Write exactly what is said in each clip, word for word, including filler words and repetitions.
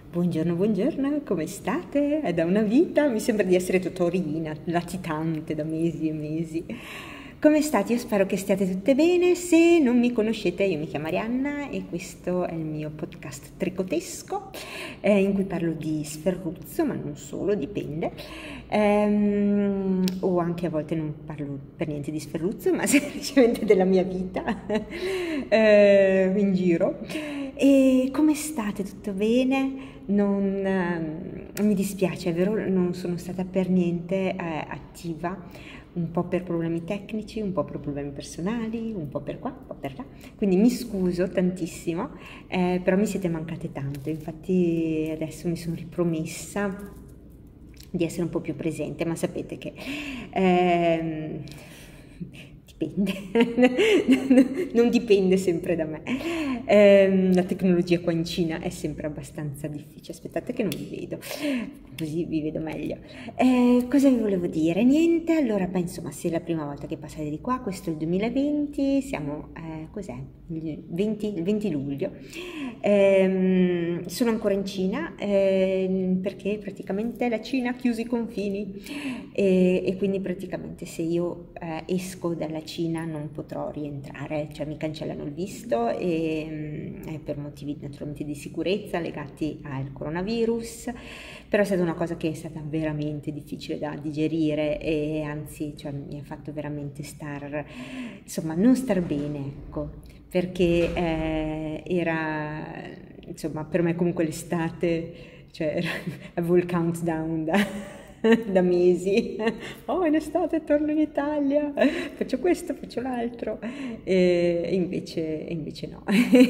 Buongiorno, buongiorno, come state? È da una vita, mi sembra di essere totorina, latitante da mesi e mesi. Come state? Io spero che stiate tutte bene. Se non mi conoscete, io mi chiamo Arianna e questo è il mio podcast tricotesco eh, in cui parlo di sferruzzo, ma non solo, dipende. Ehm, o anche a volte non parlo per niente di sferruzzo, ma semplicemente della mia vita eh, in giro. E come state? Tutto bene? Non eh, mi dispiace, è vero, non sono stata per niente eh, attiva, un po' per problemi tecnici, un po' per problemi personali, un po' per qua, un po' per là, quindi mi scuso tantissimo, eh, però mi siete mancate tanto, infatti adesso mi sono ripromessa di essere un po' più presente, ma sapete che ehm, dipende, non dipende sempre da me. Eh, la tecnologia qua in Cina è sempre abbastanza difficile. Aspettate che non vi vedo, così vi vedo meglio. Eh, cosa vi volevo dire? Niente, allora penso, ma se è la prima volta che passate di qua, questo è il duemilaventi, siamo, eh, cos'è? Il venti, il venti luglio. Eh, sono ancora in Cina eh, perché praticamente la Cina ha chiuso i confini e, e quindi praticamente se io eh, esco dalla Cina non potrò rientrare, cioè mi cancellano il visto e, eh, per motivi naturalmente di sicurezza legati al coronavirus, però è stata una cosa che è stata veramente difficile da digerire e anzi cioè, mi ha fatto veramente star, insomma non star bene, ecco, perché eh, era insomma per me comunque l'estate, cioè era, avevo il countdown da da mesi, oh in estate torno in Italia, faccio questo, faccio l'altro e invece, e invece no,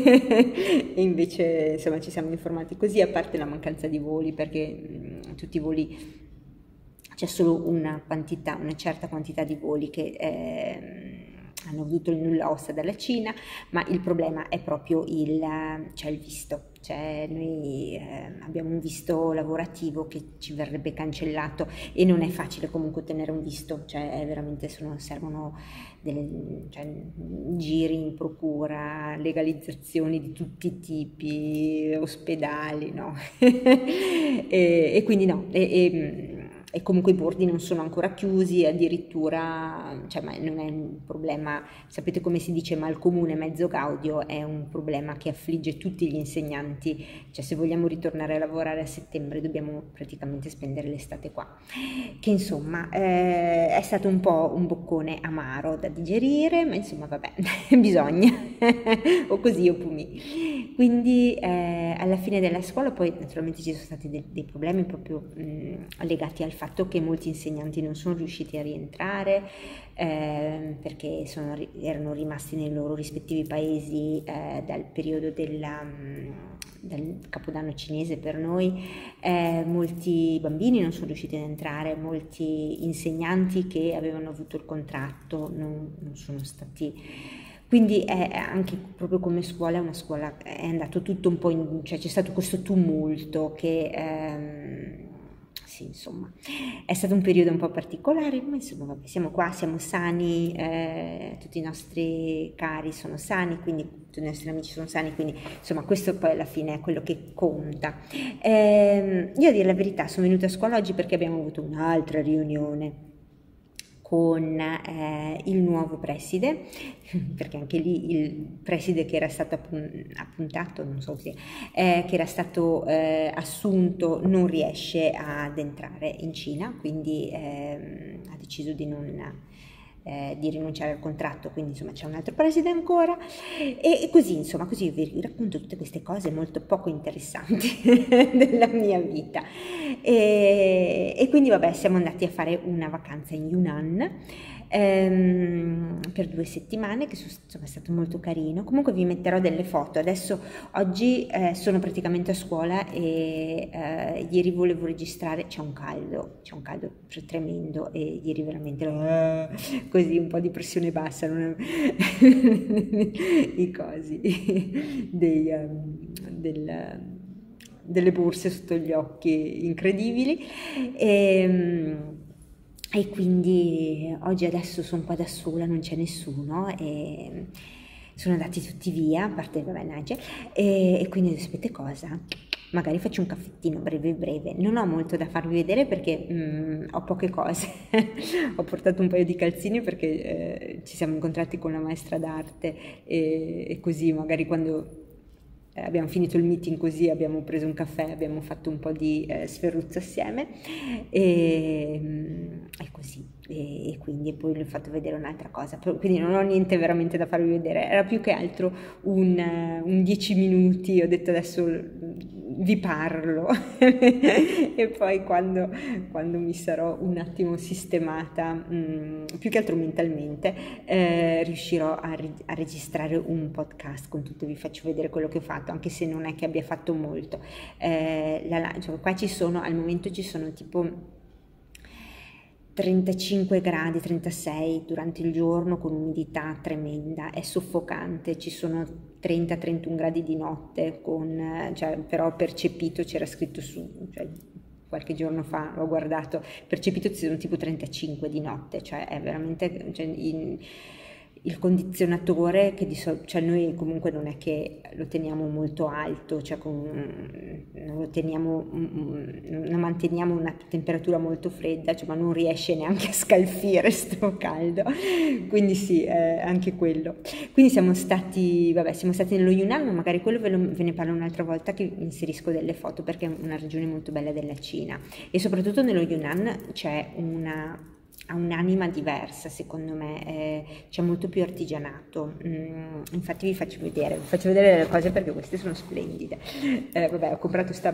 e invece insomma ci siamo informati così, a parte la mancanza di voli perché mh, tutti i voli, c'è solo una quantità, una certa quantità di voli che eh, hanno avuto il nulla osta dalla Cina, ma il problema è proprio il, cioè il visto, cioè noi eh, abbiamo un visto lavorativo che ci verrebbe cancellato e non è facile comunque ottenere un visto, cioè veramente sono, servono delle, cioè, giri in procura, legalizzazioni di tutti i tipi, ospedali, no? e, e quindi no, e, e, e comunque i bordi non sono ancora chiusi, addirittura, cioè, ma non è un problema, sapete come si dice, mal comune mezzo gaudio, è un problema che affligge tutti gli insegnanti, cioè se vogliamo ritornare a lavorare a settembre dobbiamo praticamente spendere l'estate qua, che insomma eh, è stato un po' un boccone amaro da digerire, ma insomma vabbè, bisogna, o così o pumi. Quindi eh, alla fine della scuola poi naturalmente ci sono stati dei, dei problemi proprio mh, legati al fatto che molti insegnanti non sono riusciti a rientrare eh, perché sono, erano rimasti nei loro rispettivi paesi eh, dal periodo della, del Capodanno cinese per noi, eh, molti bambini non sono riusciti ad entrare, molti insegnanti che avevano avuto il contratto non, non sono stati... Quindi è anche proprio come scuola, è una scuola, è andato tutto un po' in, cioè c'è stato questo tumulto che, ehm, sì, insomma, è stato un periodo un po' particolare, ma insomma, vabbè, siamo qua, siamo sani, eh, tutti i nostri cari sono sani, quindi tutti i nostri amici sono sani, quindi insomma questo poi alla fine è quello che conta. Eh, io a dire la verità sono venuta a scuola oggi perché abbiamo avuto un'altra riunione con eh, il nuovo preside, perché anche lì il preside che era stato appuntato, non so se, eh, che era stato eh, assunto non riesce ad entrare in Cina, quindi eh, ha deciso di non... Eh, di rinunciare al contratto, quindi insomma c'è un altro preside ancora e, e così insomma così vi racconto tutte queste cose molto poco interessanti della mia vita e, e quindi vabbè siamo andati a fare una vacanza in Yunnan ehm, per due settimane che sono, insomma, è stato molto carino. Comunque vi metterò delle foto adesso. Oggi eh, sono praticamente a scuola e eh, ieri volevo registrare, c'è un caldo c'è un caldo tremendo e ieri veramente uh, così un po' di pressione bassa non è... i cosi dei, um, del, delle borse sotto gli occhi incredibili e, e quindi oggi adesso sono qua da sola, non c'è nessuno e sono andati tutti via, a parte vabbè Nigel, e, e quindi sapete cosa? magari faccio un caffettino breve breve. Non ho molto da farvi vedere perché mm, ho poche cose. Ho portato un paio di calzini perché eh, ci siamo incontrati con la maestra d'arte e, e così magari quando eh, abbiamo finito il meeting così abbiamo preso un caffè, abbiamo fatto un po' di eh, sferruzzo assieme e, mm, e così. E, e quindi poi vi ho fatto vedere un'altra cosa, quindi non ho niente veramente da farvi vedere, era più che altro un, un dieci minuti, ho detto adesso vi parlo e poi quando, quando mi sarò un attimo sistemata, mh, più che altro mentalmente, eh, riuscirò a, a registrare un podcast con tutto, vi faccio vedere quello che ho fatto, anche se non è che abbia fatto molto. Eh, la, cioè, qua ci sono, al momento ci sono tipo trentacinque gradi, trentasei durante il giorno con umidità tremenda, è soffocante, ci sono trenta trentuno gradi di notte, con, cioè, però percepito c'era scritto su, cioè, qualche giorno fa l'ho guardato, percepito ci sono tipo trentacinque di notte, cioè è veramente... Cioè, in, il condizionatore che di solito, cioè noi comunque non è che lo teniamo molto alto, cioè con, non lo teniamo, non manteniamo una temperatura molto fredda, cioè, ma non riesce neanche a scalfire sto caldo, quindi sì, eh, anche quello. Quindi siamo stati, vabbè, siamo stati nello Yunnan, ma magari quello ve, lo, ve ne parlo un'altra volta che inserisco delle foto perché è una regione molto bella della Cina e soprattutto nello Yunnan c'è una... ha un'anima diversa secondo me, eh, c'è molto più artigianato, mm, infatti vi faccio vedere, vi faccio vedere delle cose perché queste sono splendide. Eh, vabbè, ho comprato sta...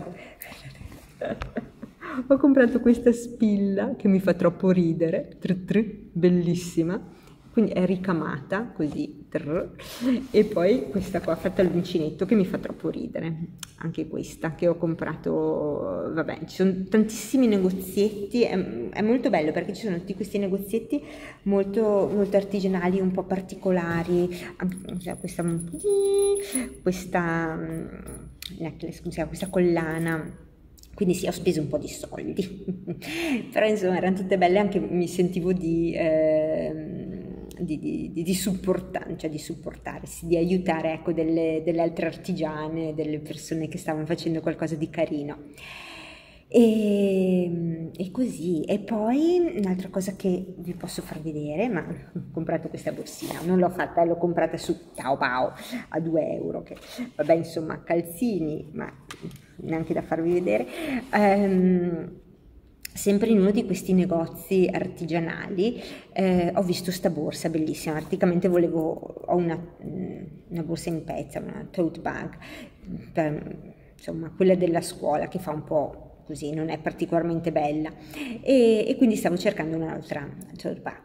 ho comprato questa spilla che mi fa troppo ridere, tr tr, bellissima, quindi è ricamata così, trrr, e poi questa qua fatta all'uncinetto che mi fa troppo ridere, anche questa che ho comprato, vabbè, ci sono tantissimi negozietti, è, è molto bello perché ci sono tutti questi negozietti molto, molto artigianali, un po' particolari, cioè questa, questa necklace, come si chiama, questa collana. Quindi sì, ho speso un po' di soldi, però insomma erano tutte belle, anche mi sentivo di, eh, di, di, di, supportare, cioè di supportare, sì, di aiutare, ecco, delle, delle altre artigiane, delle persone che stavano facendo qualcosa di carino. E, e così, e poi un'altra cosa che vi posso far vedere, ma ho comprato questa borsina, non l'ho fatta, l'ho comprata su Taobao a due euro, che vabbè, insomma, calzini, ma neanche da farvi vedere, ehm, sempre in uno di questi negozi artigianali eh, ho visto sta borsa bellissima, praticamente volevo, ho una, una borsa in pezza, una tote bag, per, insomma quella della scuola che fa un po' così, non è particolarmente bella e, e quindi stavo cercando un'altra tote bag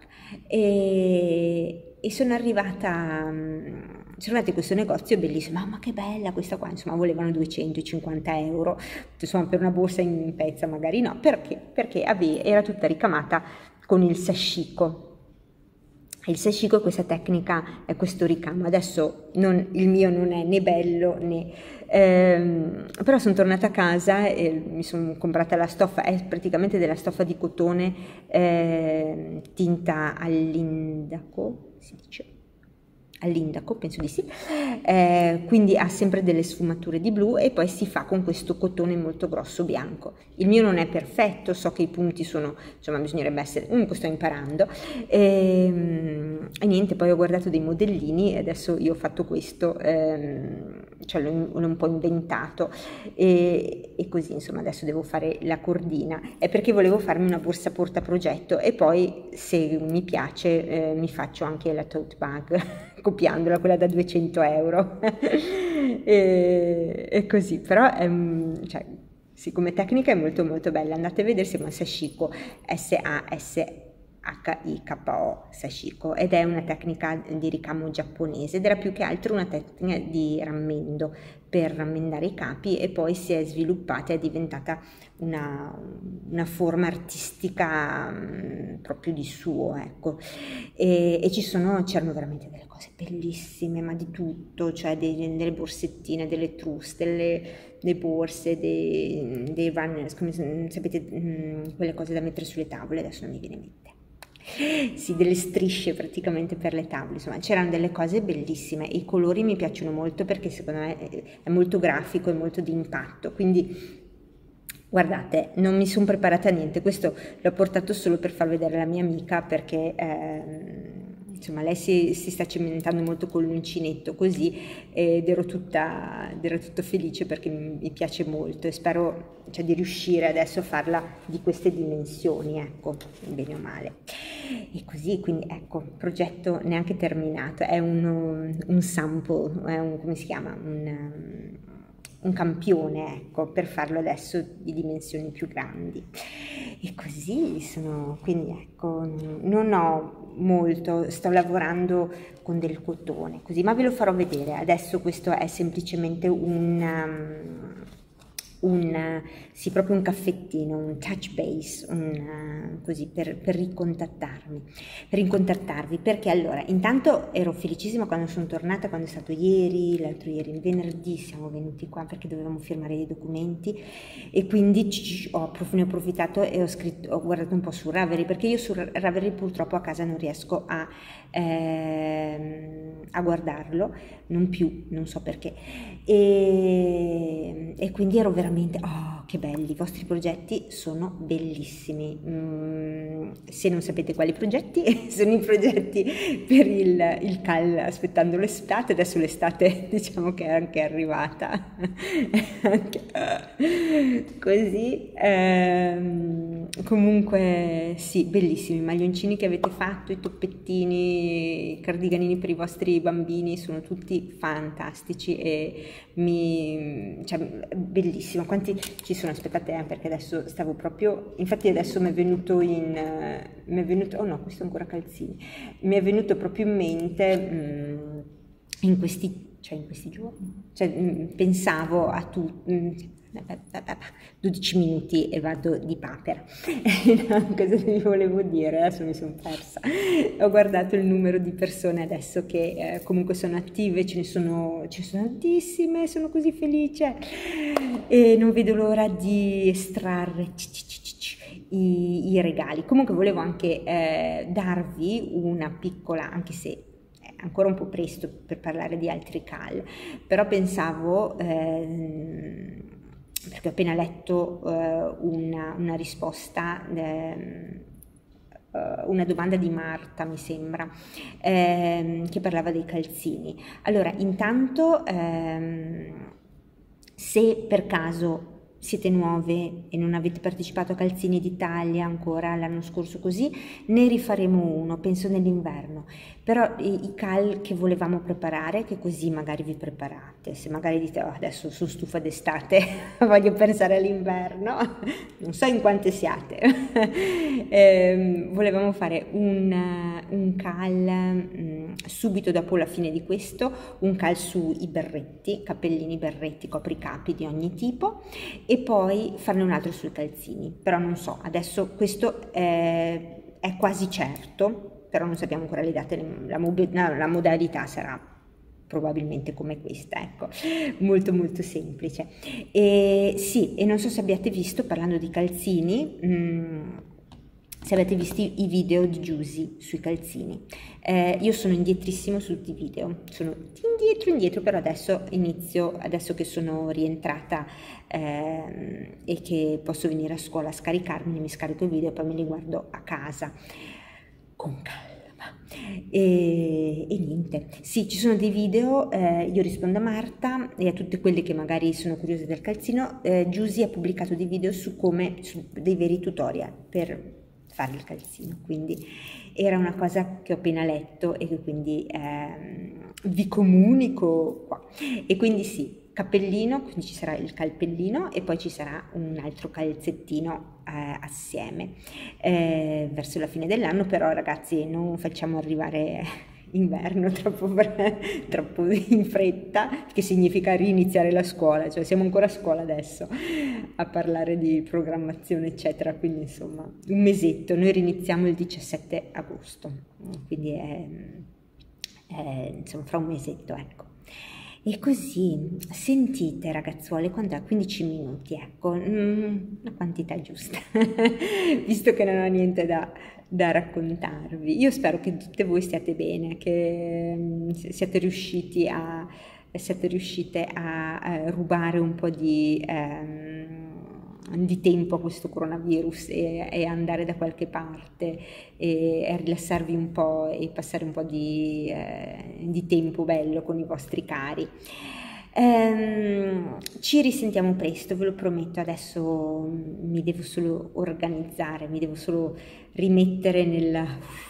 e, e sono arrivata, sono andata in questo negozio bellissimo, mamma che bella questa qua, insomma volevano duecentocinquanta euro, insomma per una borsa in pezza magari no, perché? Perché ave, era tutta ricamata con il sashiko. Il sashiko è questa tecnica, è questo ricamo, adesso non, il mio non è né bello né... Ehm, però sono tornata a casa e mi sono comprata la stoffa, è praticamente della stoffa di cotone eh, tinta all'indaco, si dice? All'indaco, penso di sì, eh, quindi ha sempre delle sfumature di blu e poi si fa con questo cotone molto grosso bianco. Il mio non è perfetto, so che i punti sono, insomma bisognerebbe essere, comunque sto imparando e, e niente, poi ho guardato dei modellini e adesso io ho fatto questo, ehm, cioè l'ho un po' inventato e, e così insomma adesso devo fare la cordina, è perché volevo farmi una borsa porta progetto e poi se mi piace eh, mi faccio anche la tote bag copiandola, quella da duecento euro e, e così, però è, cioè, sì, come tecnica è molto molto bella, andate a vedere, si chiama Sashiko, S A S H I K O, Sashiko, ed è una tecnica di ricamo giapponese ed era più che altro una tecnica di rammendo per rammendare i capi e poi si è sviluppata, è diventata una, una forma artistica mh, proprio di suo, ecco, e, e ci sono, c'erano veramente delle cose bellissime, ma di tutto, cioè dei, delle borsettine, delle trousse, delle, delle borse, dei, dei runners, come sapete, mh, quelle cose da mettere sulle tavole, adesso non mi viene in mente. sì, delle strisce praticamente per le tavole, insomma c'erano delle cose bellissime e i colori mi piacciono molto perché secondo me è, è molto grafico e molto di impatto, quindi guardate, non mi sono preparata a niente, questo l'ho portato solo per far vedere alla mia amica perché ehm, insomma lei si, si sta cimentando molto con l'uncinetto così ed ero tutta, ed ero tutta felice perché mi, mi piace molto e spero cioè, di riuscire adesso a farla di queste dimensioni, ecco, bene o male. E così, quindi ecco, progetto neanche terminato, è uno, un sample, è un, come si chiama? Un, un campione, ecco, per farlo adesso di dimensioni più grandi. E così sono, quindi ecco, non ho molto, sto lavorando con del cotone, così, ma ve lo farò vedere. Adesso questo è semplicemente un... Um, un, sì, proprio un caffettino, un touch base, un, uh, così per, per ricontattarmi, per ricontattarvi, perché allora, intanto ero felicissima quando sono tornata, quando è stato ieri, l'altro ieri, il venerdì siamo venuti qua perché dovevamo firmare dei documenti e quindi ho, ne ho approfittato e ho, scritto, ho guardato un po' su Ravelry, perché io su Ravelry purtroppo a casa non riesco a, ehm, a guardarlo, non più, non so perché, e, e quindi ero veramente oh che belli, i vostri progetti sono bellissimi. Mm, se non sapete quali progetti, sono i progetti per il, il cal aspettando l'estate, adesso l'estate diciamo che è anche arrivata così ehm, comunque sì, bellissimi i maglioncini che avete fatto, i toppettini, i cardiganini per i vostri bambini sono tutti fantastici e mi cioè bellissimo. Quanti ci sono? Aspettate eh, perché adesso stavo proprio, infatti adesso mi è venuto in uh, mi è venuto, oh no, questo è ancora calzini, mi è venuto proprio in mente mh, in questi, cioè in questi giorni, cioè mh, pensavo a tutti, dodici minuti e vado di papera. No, cosa vi volevo dire? Adesso mi sono persa. Ho guardato il numero di persone adesso che eh, comunque sono attive, ce ne sono, ce ne sono tantissime, sono così felice e non vedo l'ora di estrarre i, i regali. Comunque volevo anche eh, darvi una piccola, anche se ancora un po' presto per parlare di altri cal, però pensavo eh, perché ho appena letto eh, una, una risposta eh, una domanda di Marta mi sembra ehm, che parlava dei calzini. Allora intanto ehm, se per caso siete nuove e non avete partecipato a Calzini d'Italia ancora l'anno scorso così, ne rifaremo uno, penso nell'inverno, però i, i cal che volevamo preparare, che così magari vi preparate, se magari dite oh, adesso sono stufa d'estate, voglio pensare all'inverno, non so in quante siate, eh, volevamo fare un, un cal mh, subito dopo la fine di questo, un cal sui berretti, cappellini berretti, copricapi di ogni tipo, e poi farne un altro sui calzini, però non so, adesso questo è, è quasi certo, però non sappiamo ancora le date, la, la modalità sarà probabilmente come questa, ecco, molto molto semplice. E sì, e non so se abbiate visto, parlando di calzini, mh, se avete visto i video di Giusy sui calzini. Eh, io sono indietrissimo su tutti i video, sono indietro indietro, però adesso inizio, adesso che sono rientrata eh, e che posso venire a scuola a scaricarmi, mi scarico i video e poi me li guardo a casa con calma. E, e niente, sì, ci sono dei video, eh, io rispondo a Marta e a tutte quelle che magari sono curiose del calzino. eh, Giusy ha pubblicato dei video su come, su dei veri tutorial per fare il calzino, quindi era una cosa che ho appena letto e che quindi ehm, vi comunico qua. E quindi sì, cappellino, quindi ci sarà il calpellino e poi ci sarà un altro calzettino eh, assieme eh, verso la fine dell'anno, però ragazzi non facciamo arrivare inverno troppo, troppo in fretta, che significa riniziare la scuola, cioè siamo ancora a scuola adesso a parlare di programmazione eccetera, quindi insomma un mesetto, noi riniziamo il diciassette agosto, quindi è, è insomma fra un mesetto, ecco. E così, sentite ragazzuole, quando ha quindici minuti, ecco, mm, la quantità giusta, visto che non ho niente da, da raccontarvi. Io spero che tutte voi stiate bene, che mm, siate riusciti a, siate riuscite a, a rubare un po' di... ehm, di tempo a questo coronavirus e, e andare da qualche parte e, e rilassarvi un po' e passare un po' di, eh, di tempo bello con i vostri cari. Ehm, ci risentiamo presto, ve lo prometto. Adesso mi devo solo organizzare, mi devo solo rimettere nel...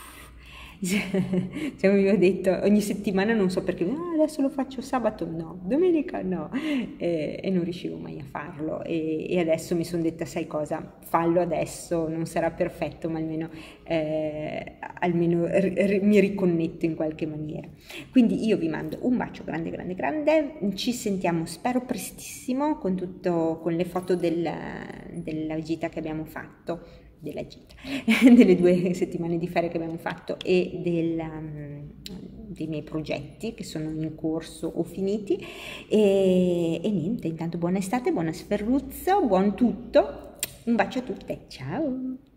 Cioè, vi ho detto, ogni settimana non so perché, ah, adesso lo faccio sabato, no, domenica no, e, e non riuscivo mai a farlo e, e adesso mi sono detta, sai cosa, fallo adesso, non sarà perfetto, ma almeno, eh, almeno r- r- mi riconnetto in qualche maniera. Quindi io vi mando un bacio grande, grande, grande, ci sentiamo spero prestissimo con, tutto, con le foto del, della gita che abbiamo fatto, della gita, delle due settimane di ferie che abbiamo fatto e del, um, dei miei progetti che sono in corso o finiti e, e niente, intanto buona estate, buona sferruzzo, buon tutto, un bacio a tutte, ciao!